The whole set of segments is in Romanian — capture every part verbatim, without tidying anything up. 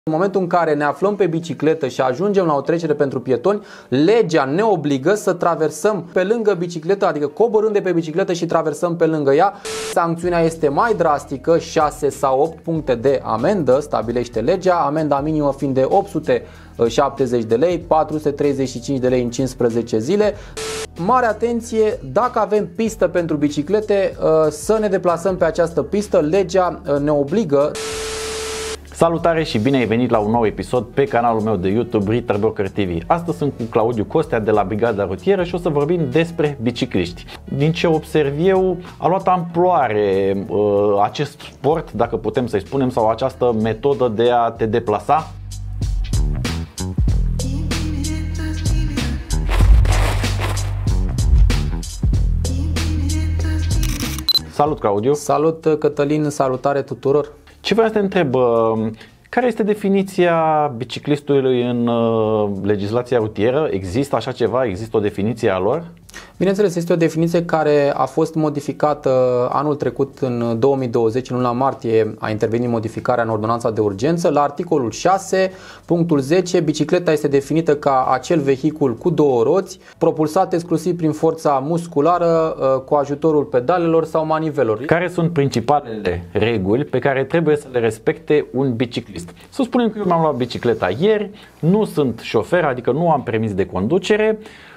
În momentul în care ne aflăm pe bicicletă și ajungem la o trecere pentru pietoni, legea ne obligă să traversăm pe lângă bicicletă, adică coborând de pe bicicletă și traversăm pe lângă ea. Sancțiunea este mai drastică, șase sau opt puncte de amendă stabilește legea, amenda minimă fiind de opt sute șaptezeci de lei, patru sute treizeci și cinci de lei în cincisprezece zile. Mare atenție, dacă avem pistă pentru biciclete, să ne deplasăm pe această pistă, legea ne obligă. Salutare și bine ai venit la un nou episod pe canalul meu de YouTube Ritter Broker T V. Astăzi sunt cu Claudiu Costea de la Brigada Rutieră și o să vorbim despre bicicliști. Din ce observ eu, a luat amploare uh, acest sport, dacă putem să-i spunem, sau această metodă de a te deplasa. Salut, Claudiu! Salut, Cătălin, salutare tuturor! Ce vreau să te întreb, care este definiția biciclistului în legislația rutieră? Există așa ceva? Există o definiție a lor? Bineînțeles, este o definiție care a fost modificată anul trecut, în două mii douăzeci, în luna martie a intervenit modificarea în ordonanța de urgență. La articolul șase, punctul zece, bicicleta este definită ca acel vehicul cu două roți, propulsat exclusiv prin forța musculară, cu ajutorul pedalelor sau manivelor. Care sunt principalele reguli pe care trebuie să le respecte un biciclist? Să spunem că eu m-am luat bicicleta ieri, nu sunt șofer, adică nu am permis de conducere.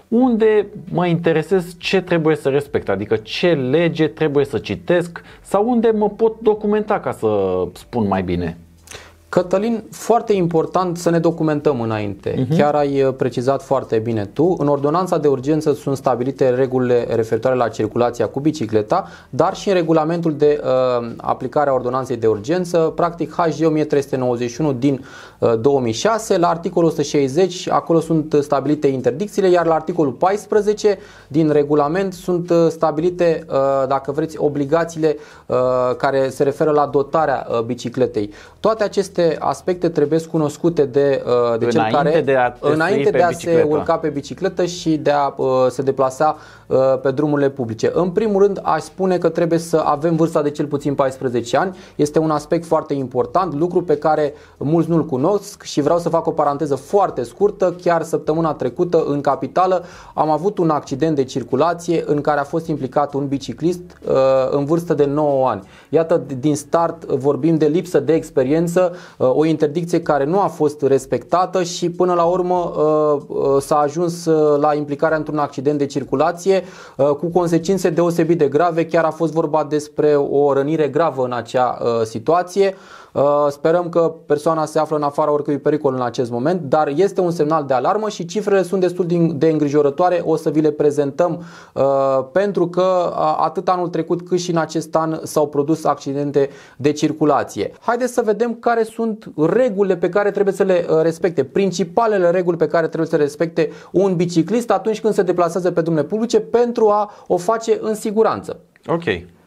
Unde mă interesez ce trebuie să respect, adică ce lege trebuie să citesc sau unde mă pot documenta, ca să spun mai bine? Cătălin, foarte important să ne documentăm înainte. Uh-huh. Chiar ai precizat foarte bine tu. În ordonanța de urgență sunt stabilite regulile referitoare la circulația cu bicicleta, dar și în regulamentul de uh, aplicare a ordonanței de urgență, practic H G o mie trei sute nouăzeci și unu din uh, două mii șase, la articolul o sută șaizeci, acolo sunt stabilite interdicțiile, iar la articolul paisprezece din regulament sunt stabilite, uh, dacă vreți, obligațiile uh, care se referă la dotarea uh, bicicletei. Toate aceste aspecte trebuie cunoscute de, de cel care de a înainte de a se urca pe bicicletă și de a uh, se deplasa uh, pe drumurile publice. În primul rând, aș spune că trebuie să avem vârsta de cel puțin paisprezece ani. Este un aspect foarte important, lucru pe care mulți nu-l cunosc și vreau să fac o paranteză foarte scurtă. Chiar săptămâna trecută în capitală am avut un accident de circulație în care a fost implicat un biciclist uh, în vârstă de nouă ani. Iată, din start vorbim de lipsă de experiență, o interdicție care nu a fost respectată și până la urmă s-a ajuns la implicarea într-un accident de circulație cu consecințe deosebit de grave. Chiar a fost vorba despre o rănire gravă în acea situație. Sperăm că persoana se află în afara oricărui pericol în acest moment, dar este un semnal de alarmă și cifrele sunt destul de îngrijorătoare. O să vi le prezentăm pentru că atât anul trecut cât și în acest an s-au produs accidente de circulație. Haideți să vedem care sunt regulile pe care trebuie să le respecte, principalele reguli pe care trebuie să le respecte un biciclist atunci când se deplasează pe drumurile publice pentru a o face în siguranță. Ok.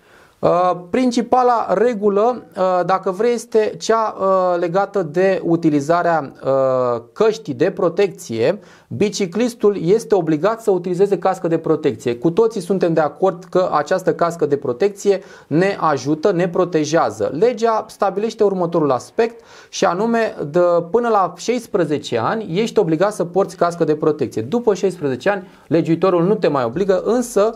Uh, principala regulă, uh, dacă vrei, este cea uh, legată de utilizarea uh, căștii de protecție. Biciclistul este obligat să utilizeze cască de protecție. Cu toții suntem de acord că această cască de protecție ne ajută, ne protejează. Legea stabilește următorul aspect și anume, de, până la șaisprezece ani ești obligat să porți cască de protecție. După șaisprezece ani, legiuitorul nu te mai obligă, însă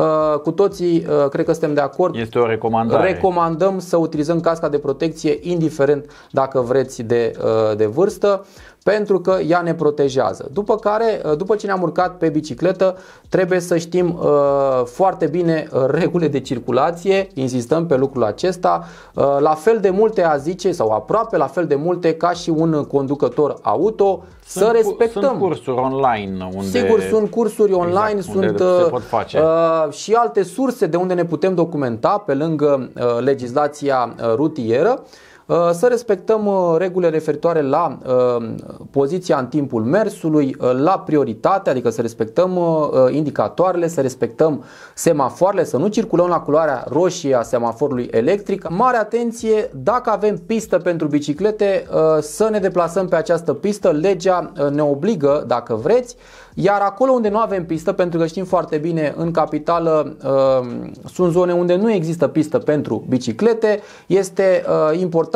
cu toții cred că suntem de acord. Este o recomandare. Recomandăm să utilizăm casca de protecție indiferent dacă vreți de, de vârstă, pentru că ea ne protejează. După care, după ce ne-am urcat pe bicicletă, trebuie să știm uh, foarte bine regulile de circulație, insistăm pe lucrul acesta, uh, la fel de multe, a zice, sau aproape la fel de multe ca și un conducător auto, sunt, să respectăm. Sunt cursuri online unde... Sigur, sunt cursuri online, exact, sunt se pot face. Uh, și alte surse de unde ne putem documenta pe lângă uh, legislația uh, rutieră. Să respectăm regulile referitoare la poziția în timpul mersului, la prioritate, adică să respectăm indicatoarele, să respectăm semafoarele, să nu circulăm la culoarea roșie a semaforului electric. Mare atenție, dacă avem pistă pentru biciclete, să ne deplasăm pe această pistă. Legea ne obligă, dacă vreți. Iar acolo unde nu avem pistă, pentru că știm foarte bine, în capitală uh, sunt zone unde nu există pistă pentru biciclete, este uh, important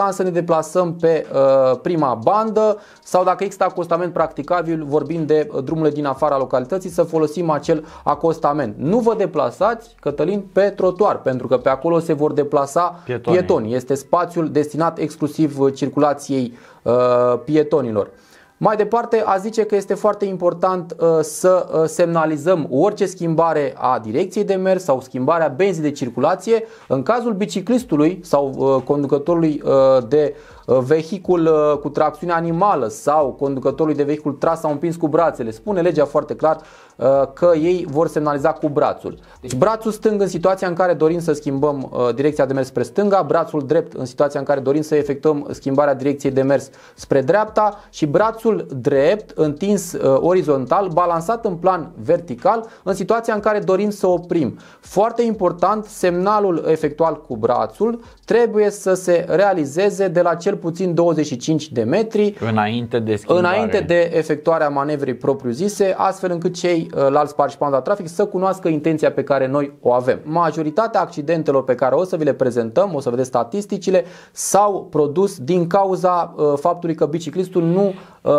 important să ne deplasăm pe uh, prima bandă sau dacă există acostament practicabil, vorbim de uh, drumurile din afara localității, să folosim acel acostament. Nu vă deplasați, Cătălin, pe trotuar, pentru că pe acolo se vor deplasa pietoni. pietoni. Este spațiul destinat exclusiv circulației uh, pietonilor. Mai departe, a zice că este foarte important uh, să uh, semnalizăm orice schimbare a direcției de mers sau schimbarea benzii de circulație în cazul biciclistului sau uh, conducătorului uh, de uh, vehicul uh, cu tracțiune animală sau conducătorului de vehicul tras sau împins cu brațele. Spune legea foarte clar uh, că ei vor semnaliza cu brațul. Deci brațul stâng în situația în care dorim să schimbăm uh, direcția de mers spre stânga, brațul drept în situația în care dorim să efectuăm schimbarea direcției de mers spre dreapta și brațul drept, întins uh, orizontal, balansat în plan vertical în situația în care dorim să oprim. Foarte important, semnalul efectual cu brațul trebuie să se realizeze de la cel puțin douăzeci și cinci de metri înainte de schimbare. Înainte de efectuarea manevrei propriu-zise, astfel încât ceilalți participanți la trafic să cunoască intenția pe care noi o avem. Majoritatea accidentelor pe care o să vi le prezentăm, o să vedeți statisticile, s-au produs din cauza uh, faptului că biciclistul nu uh,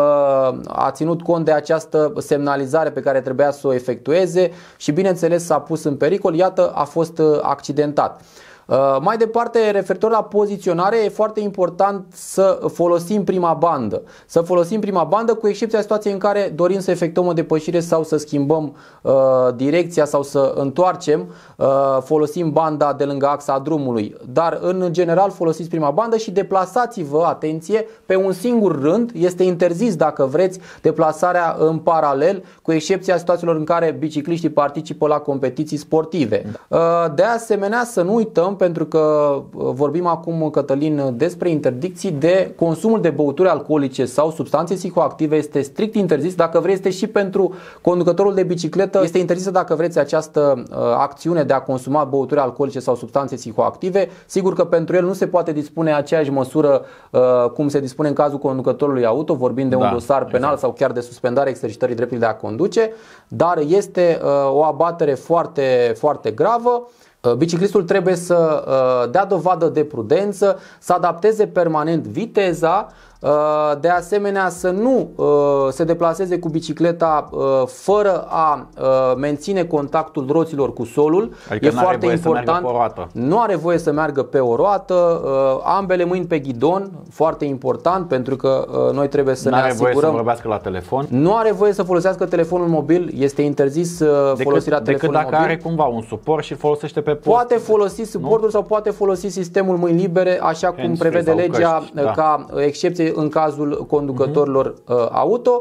a ținut cont de această semnalizare pe care trebuia să o efectueze și bineînțeles s-a pus în pericol, iată, a fost accidentat. Uh, mai departe, referitor la poziționare, e foarte important să folosim prima bandă. Să folosim prima bandă cu excepția situației în care dorim să efectuăm o depășire sau să schimbăm uh, direcția sau să întoarcem, uh, folosim banda de lângă axa drumului. Dar în general folosiți prima bandă și deplasați-vă, atenție, pe un singur rând. Este interzis, dacă vreți, deplasarea în paralel, cu excepția situațiilor în care bicicliștii participă la competiții sportive. Uh, de asemenea, să nu uităm, pentru că vorbim acum, Cătălin, despre interdicții de consumul de băuturi alcoolice sau substanțe psihoactive. Este strict interzis. Dacă vreți, este și pentru conducătorul de bicicletă. Este interzisă, dacă vreți, această uh, acțiune de a consuma băuturi alcoolice sau substanțe psihoactive. Sigur că pentru el nu se poate dispune aceeași măsură uh, cum se dispune în cazul conducătorului auto, vorbind de da, un dosar penal exact. Sau chiar de suspendare exercitării dreptului de a conduce, dar este uh, o abatere foarte, foarte gravă. Biciclistul trebuie să dea dovadă de prudență, să adapteze permanent viteza, de asemenea să nu se deplaseze cu bicicleta fără a menține contactul roților cu solul. Adică e foarte important. Nu are voie să meargă pe o roată, ambele mâini pe ghidon, foarte important, pentru că noi trebuie să ne asigurăm. Voie să vorbească la telefon. Nu are voie să folosească telefonul mobil, este interzis decât, folosirea telefonului mobil. Decât dacă are cumva un suport și îl folosește pe post. Poate folosi suportul, nu? Sau poate folosi sistemul mâini libere, așa cum Hands prevede legea, căști, da. Ca excepție în cazul conducătorilor uh-huh. auto.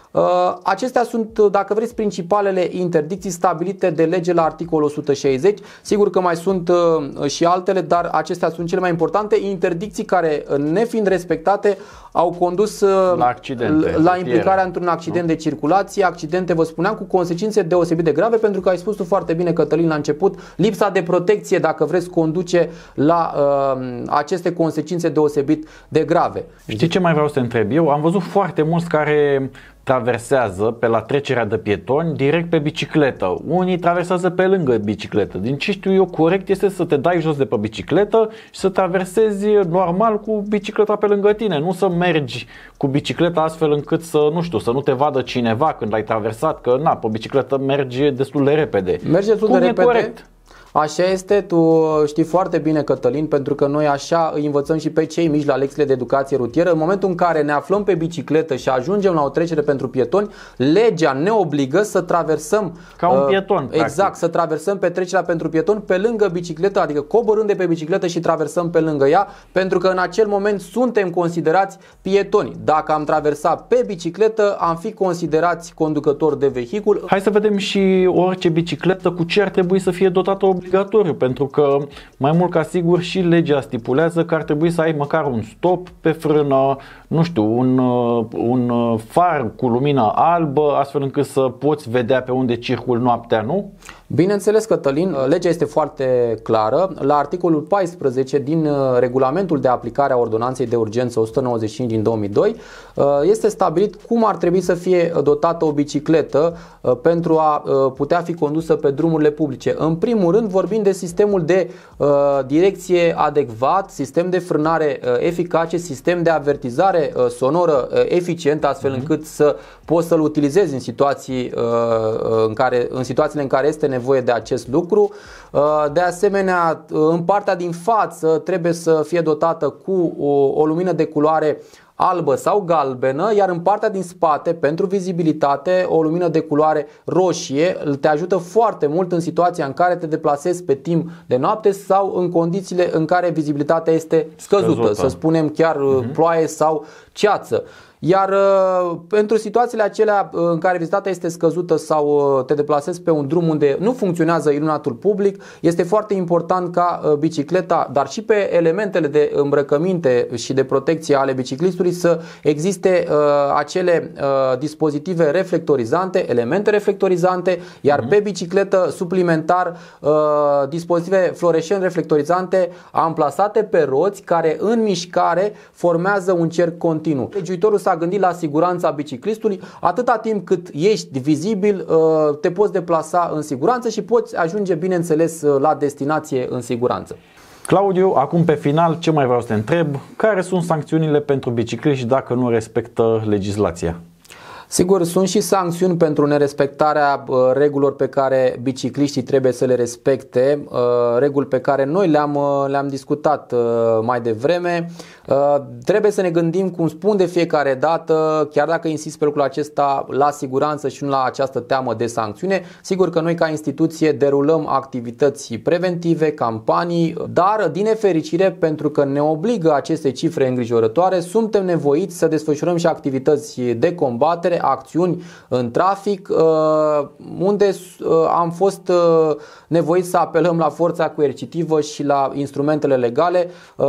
Acestea sunt, dacă vreți, principalele interdicții stabilite de lege la articolul o sută șaizeci. Sigur că mai sunt și altele, dar acestea sunt cele mai importante interdicții care, nefiind respectate, au condus la, accidente, la implicarea într-un accident nu? de circulație. Accidente, vă spuneam, cu consecințe deosebit de grave, pentru că ai spus tu foarte bine, Cătălin, la început, lipsa de protecție, dacă vreți, conduce la uh, aceste consecințe deosebit de grave. Știi ce mai vreau să întreb eu? Am văzut foarte mulți care traversează pe la trecerea de pietoni direct pe bicicletă. Unii traversează pe lângă bicicletă. Din ce știu eu, corect este să te dai jos de pe bicicletă și să traversezi normal cu bicicleta pe lângă tine. Nu să mergi cu bicicleta astfel încât să, nu știu, să nu te vadă cineva când ai traversat, că na, pe bicicletă mergi destul de repede. Mergi destul Cum de e repede. Corect? Așa este, tu știi foarte bine, Cătălin, pentru că noi așa îi învățăm și pe cei mici la lecțiile de educație rutieră. În momentul în care ne aflăm pe bicicletă și ajungem la o trecere pentru pietoni, legea ne obligă să traversăm ca un pieton, uh, exact, practic. Să traversăm pe trecerea pentru pietoni pe lângă bicicletă, adică coborând de pe bicicletă și traversăm pe lângă ea, pentru că în acel moment suntem considerați pietoni. Dacă am traversat pe bicicletă, am fi considerați conducători de vehicul. Hai să vedem și orice bicicletă cu ce ar trebui să fie dotată obligatoriu, pentru că mai mult ca sigur și legea stipulează că ar trebui să ai măcar un stop pe frână, nu știu, un, un far cu lumină albă, astfel încât să poți vedea pe unde circul noaptea, nu? Bineînțeles, Cătălin, legea este foarte clară. La articolul paisprezece din regulamentul de aplicare a ordonanței de urgență o sută nouăzeci și cinci din două mii doi este stabilit cum ar trebui să fie dotată o bicicletă pentru a putea fi condusă pe drumurile publice. În primul rând vorbim de sistemul de uh, direcție adecvat, sistem de frânare uh, eficace, sistem de avertizare uh, sonoră uh, eficient, astfel mm-hmm. încât să poți să-l utilizezi în, situații, uh, în, care, în situațiile în care este nevoie de acest lucru. Uh, de asemenea, în partea din față trebuie să fie dotată cu o, o lumină de culoare albă sau galbenă, iar în partea din spate, pentru vizibilitate, o lumină de culoare roșie te ajută foarte mult în situația în care te deplasezi pe timp de noapte sau în condițiile în care vizibilitatea este scăzută, scăzută. Să spunem chiar uh-huh. ploaie sau ceață. Iar uh, pentru situațiile acelea uh, în care vizitația este scăzută sau uh, te deplasezi pe un drum unde nu funcționează iluminatul public, este foarte important ca uh, bicicleta, dar și pe elementele de îmbrăcăminte și de protecție ale biciclistului să existe uh, acele uh, dispozitive reflectorizante, elemente reflectorizante, iar uh-huh. pe bicicletă suplimentar uh, dispozitive fluorescent reflectorizante amplasate pe roți care în mișcare formează un cerc continuu. Legiuitorul s-a gândit la siguranța biciclistului. Atâta timp cât ești vizibil, te poți deplasa în siguranță și poți ajunge, bineînțeles, la destinație în siguranță. Claudiu, acum pe final, ce mai vreau să te întreb? Care sunt sancțiunile pentru bicicliști dacă nu respectă legislația? Sigur, sunt și sancțiuni pentru nerespectarea uh, regulilor pe care bicicliștii trebuie să le respecte, uh, reguli pe care noi le-am, uh, le-am discutat uh, mai devreme. Uh, trebuie să ne gândim, cum spun de fiecare dată, chiar dacă insist pe lucrul acesta, la siguranță și nu la această teamă de sancțiune. Sigur că noi ca instituție derulăm activități preventive, campanii, dar din nefericire, pentru că ne obligă aceste cifre îngrijorătoare, suntem nevoiți să desfășurăm și activități de combatere, acțiuni în trafic, unde am fost nevoiți să apelăm la forța coercitivă și la instrumentele legale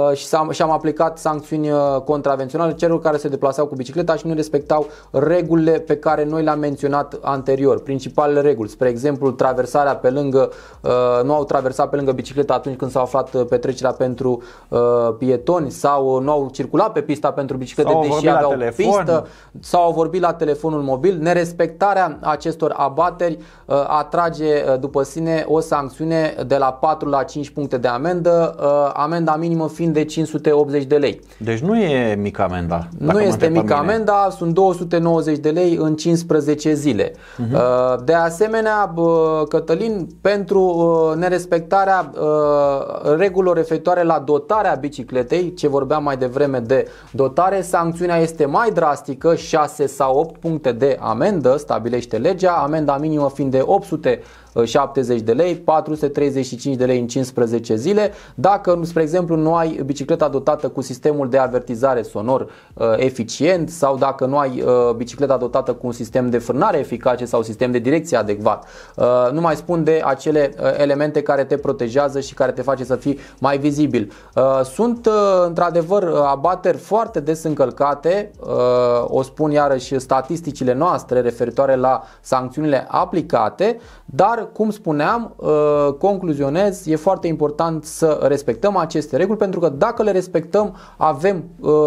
și am aplicat sancțiuni contravenționale celor care se deplasau cu bicicleta și nu respectau regulile pe care noi le-am menționat anterior. Principalele reguli, spre exemplu, traversarea pe lângă, nu au traversat pe lângă bicicleta atunci când s-au aflat pe trecerea pentru pietoni sau nu au circulat pe pista pentru biciclete sau deși aveau pistă sau au vorbit la telefonul mobil. Nerespectarea acestor abateri uh, atrage după sine o sancțiune de la patru la cinci puncte de amendă, uh, amenda minimă fiind de cinci sute optzeci de lei. Deci nu e mică amenda. Nu este mică amenda, sunt două sute nouăzeci de lei în cincisprezece zile. Uh-huh. Uh, de asemenea, uh, Cătălin, pentru uh, nerespectarea uh, regulilor referitoare la dotarea bicicletei, ce vorbeam mai devreme de dotare, sancțiunea este mai drastică, șase sau opt puncte de amendă, stabilește legea, amenda minimă fiind de opt sute șaptezeci de lei, patru sute treizeci și cinci de lei în cincisprezece zile. Dacă, spre exemplu, nu ai bicicleta dotată cu sistemul de avertizare sonor uh, eficient sau dacă nu ai uh, bicicleta dotată cu un sistem de frânare eficace sau sistem de direcție adecvat. Uh, nu mai spun de acele uh, elemente care te protejează și care te face să fii mai vizibil. Uh, sunt uh, într-adevăr abateri foarte des încălcate, uh, o spun iarăși statisticile noastre referitoare la sancțiunile aplicate, dar cum spuneam, concluzionez, e foarte important să respectăm aceste reguli, pentru că dacă le respectăm, avem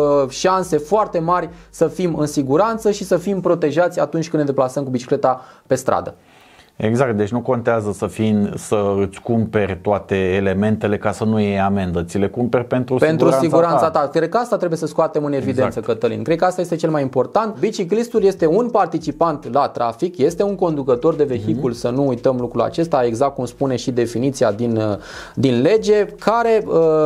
șanse foarte mari să fim în siguranță și să fim protejați atunci când ne deplasăm cu bicicleta pe stradă. Exact, deci nu contează să fii, să îți cumperi toate elementele ca să nu iei amendă, ți le cumperi pentru, pentru siguranța, siguranța ta. ta. Cred că asta trebuie să scoatem în evidență, exact. Cătălin. Cred că asta este cel mai important. Biciclistul este un participant la trafic, este un conducător de vehicul, mm-hmm. să nu uităm lucrul acesta, exact cum spune și definiția din, din lege, care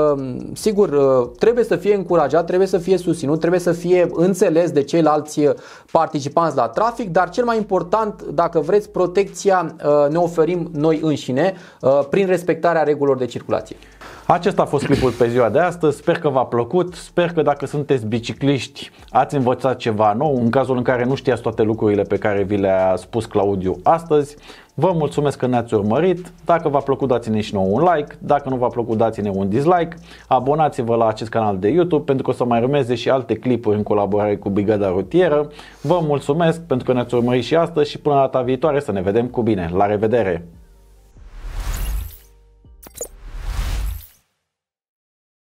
sigur trebuie să fie încurajat, trebuie să fie susținut, trebuie să fie înțeles de ceilalți participanți la trafic, dar cel mai important, dacă vreți, protecția ne oferim noi înșine prin respectarea regulilor de circulație. Acesta a fost clipul pe ziua de astăzi, sper că v-a plăcut, sper că dacă sunteți bicicliști ați învățat ceva nou, în cazul în care nu știați toate lucrurile pe care vi le-a spus Claudiu astăzi. Vă mulțumesc că ne-ați urmărit, dacă v-a plăcut dați-ne și nouă un like, dacă nu v-a plăcut dați-ne un dislike, abonați-vă la acest canal de YouTube pentru că o să mai urmeze și alte clipuri în colaborare cu Brigada Rutieră. Vă mulțumesc pentru că ne-ați urmărit și astăzi și până data viitoare să ne vedem cu bine. La revedere!